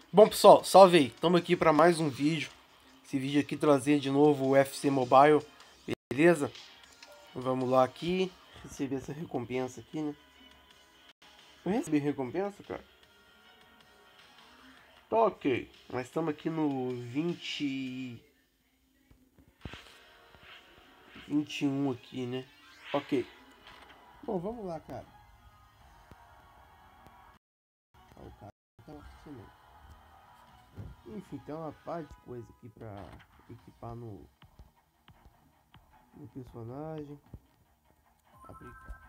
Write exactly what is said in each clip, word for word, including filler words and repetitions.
Bom pessoal, salve aí, estamos aqui para mais um vídeo. Esse vídeo aqui trazer de novo o U F C Mobile, beleza? Vamos lá aqui, receber essa recompensa aqui, né? Eu recebi recompensa, cara? Tá ok, nós estamos aqui no vinte... vinte e um aqui, né? Ok. Bom, vamos lá, cara. Ó, o cara tá funcionando. Enfim, tem uma parte de coisa aqui pra equipar no, no personagem. Aplicar.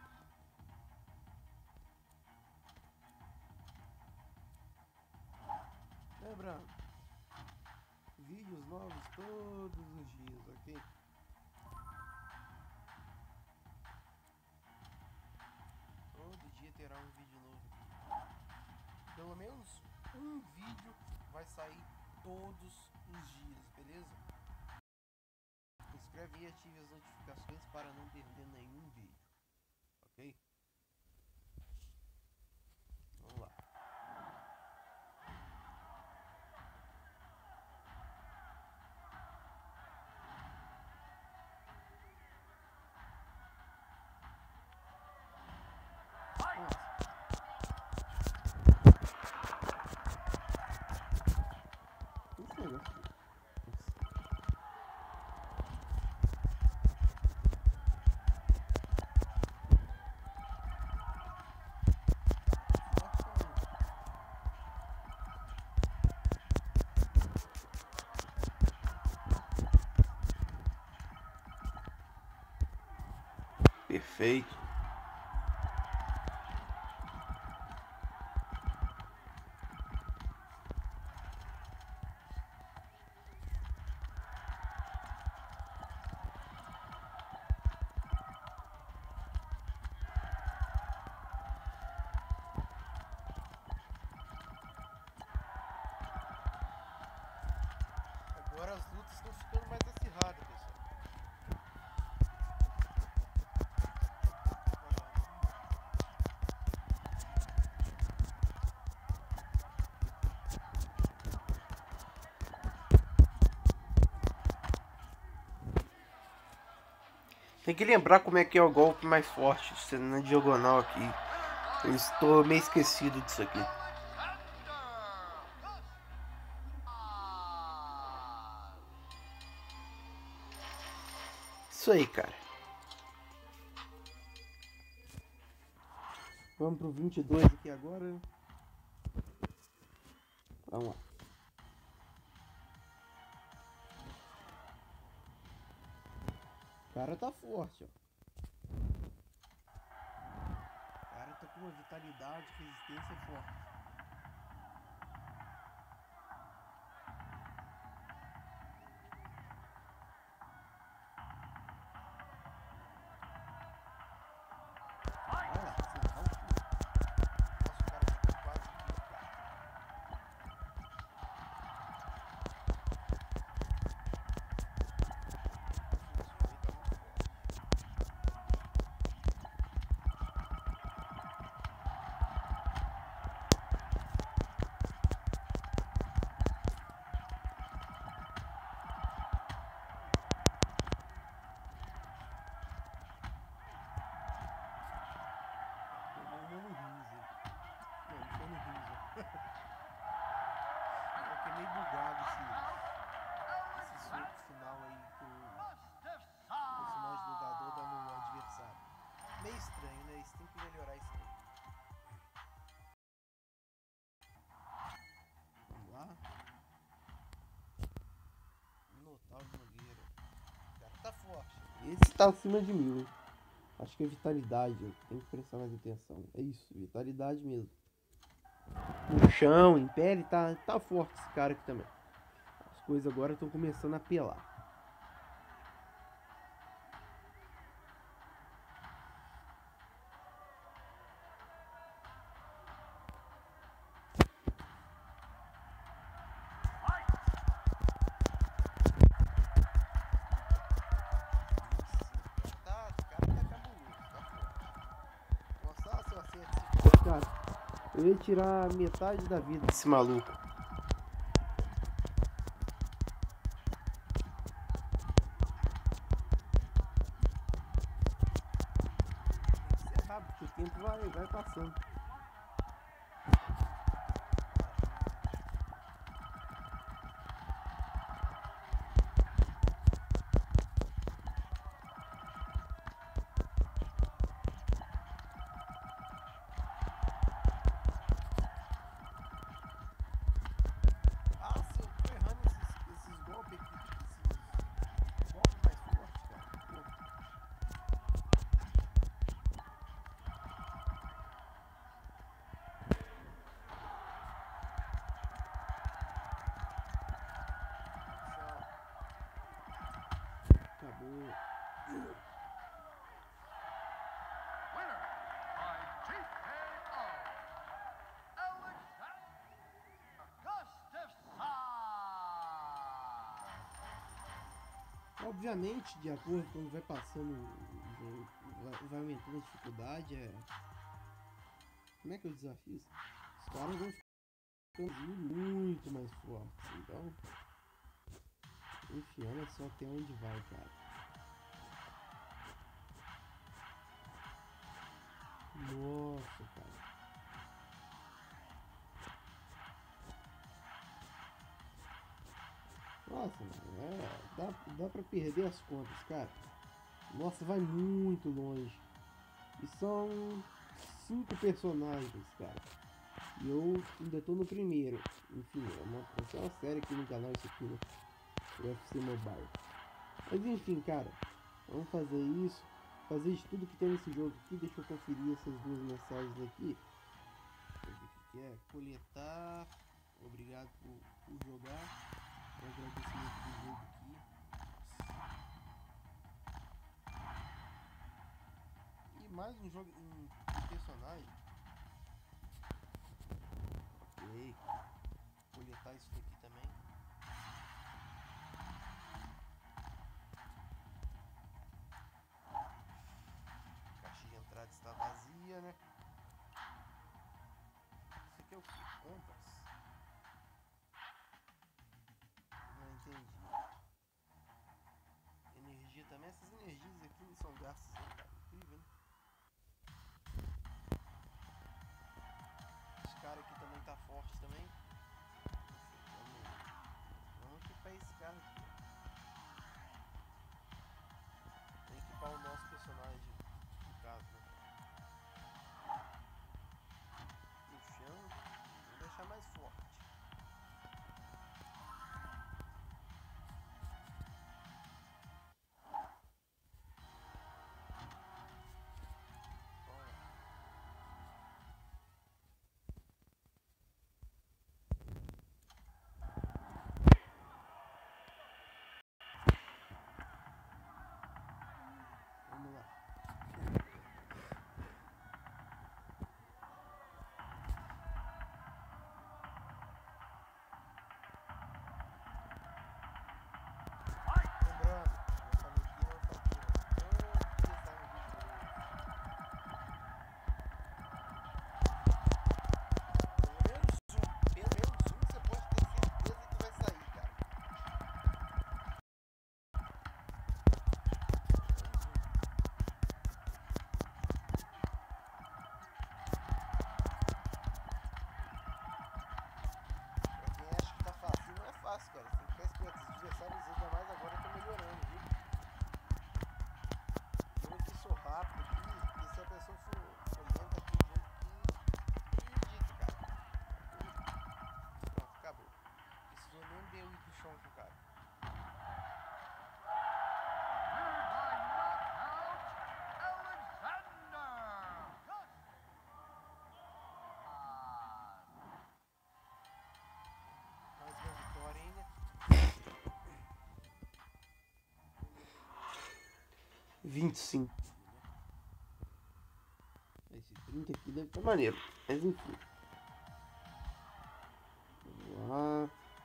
Lembrando, vídeos novos todos os dias, ok? Todo dia terá um vídeo novo aqui. Pelo menos um vídeo vai sair todos os dias, beleza? Se inscreve aí e ative as notificações para não perder nenhum vídeo, ok? Vamos lá. Perfeito. Agora as lutas estão ficando mais acirradas, pessoal. Tem que lembrar como é que é o golpe mais forte, sendo na diagonal aqui. Eu estou meio esquecido disso aqui. Isso aí, cara. Vamos pro vinte e dois aqui agora. Vamos lá. O cara tá forte, ó. O cara tá com uma vitalidade, resistência forte. É meio bugado esse, esse soco final aí que o personagem do lutador dá no adversário. Meio estranho, né? Isso tem que melhorar isso aí. Vamos lá. Otávio Nogueira. O cara tá forte. Esse tá acima de mil, hein? Acho que é vitalidade. Eu tenho que prestar mais atenção. É isso, vitalidade mesmo. No chão, em pele, tá, tá forte esse cara aqui também. As coisas agora estão começando a apelar. Cara, eu ia tirar metade da vida desse maluco. passando. Acabou. Obviamente, de acordo com quando vai passando o jogo, vai, vai aumentando a dificuldade, é... Como é que eu desafio isso? Os caras vão ficando muito mais fortes, então... Enfim, olha só até onde vai, cara. Nossa, cara. Nossa, mano, é, dá, dá pra perder as contas, cara. Nossa, vai muito longe. E são cinco personagens, cara. E eu ainda tô no primeiro. Enfim, é uma, é uma série aqui no canal, isso aqui, né? O U F C Mobile. Mas enfim, cara. Vamos fazer isso. Fazer de tudo que tem nesse jogo aqui. Deixa eu conferir essas duas mensagens aqui. Que é coletar. Obrigado por, por jogar. Um agradecimento do jogo aqui. E mais um jogo, um, um personagem. Ok. Coletar isso daqui também. A caixa de entrada está vazia, né? Isso aqui é o que? Compras? Não entendi. Energia também. Essas energias aqui não são gastas, né, cara? Incrível, né? Esse cara aqui também tá forte também. Vamos, vamos equipar esse cara aqui. Tem que equipar o nosso personagem, no caso, né? No chão, vamos deixar mais forte. Vamos lá. Lembrando, eu falei que não sabia. Onde está no vídeo? Pelo menos um, pelo menos um você pode ter certeza que vai sair, cara. Pra quem acha que tá fácil, não é fácil, cara. Você tem que ficar esperto. Os adversários, ainda mais agora, estão melhorando, viu? Eu aqui sou rápido aqui, e se a pessoa for, for lenta aqui no jogo aqui, acredito, cara. Pronto, acabou. Precisou nem de eu ir pro chão com o cara. Mais uma vitória ainda. vinte e cinco. Esse trinta aqui deve estar maneiro. Mas enfim. Vamos lá.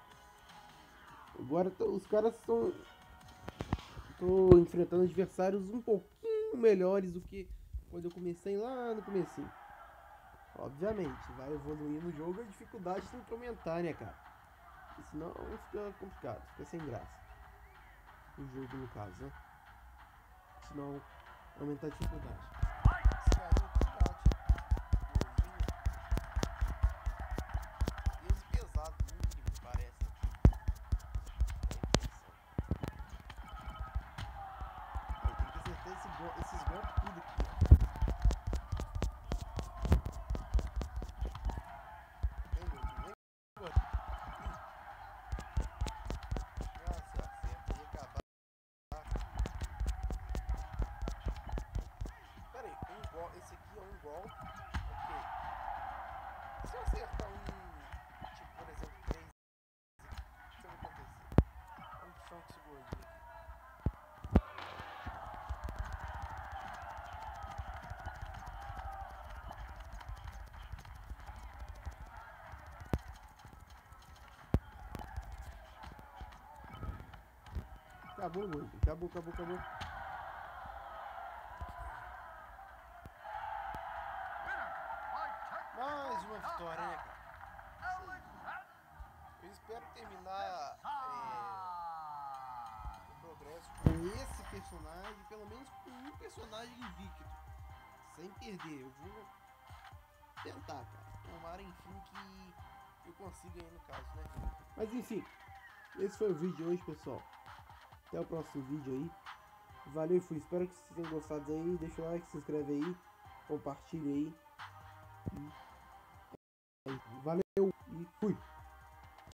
Agora tô, os caras estão. Tô enfrentando adversários um pouquinho melhores do que quando eu comecei lá no comecinho. Obviamente, vai evoluindo o jogo, a dificuldade tem que aumentar, né, cara? Porque senão fica complicado, fica sem graça. O jogo, no caso, né? Senão aumentar a dificuldade. Esse garoto bate. volto. Ok. Se eu acertar um, tipo, por exemplo, três, o que vai acontecer? Vamos puxar um desse gordinho aqui. Acabou, gordinho. Acabou, acabou, acabou. Mais uma vitória, né, cara? Eu espero terminar é, o progresso com esse personagem, pelo menos com um personagem invicto, sem perder. Eu vou tentar, cara. Tomara, enfim, que eu consiga aí no caso, né? Mas enfim, esse foi o vídeo de hoje, pessoal. Até o próximo vídeo aí. Valeu, fui. Espero que vocês tenham gostado aí. Deixa o like, se inscreve aí, compartilha aí. E... Valeu e fui!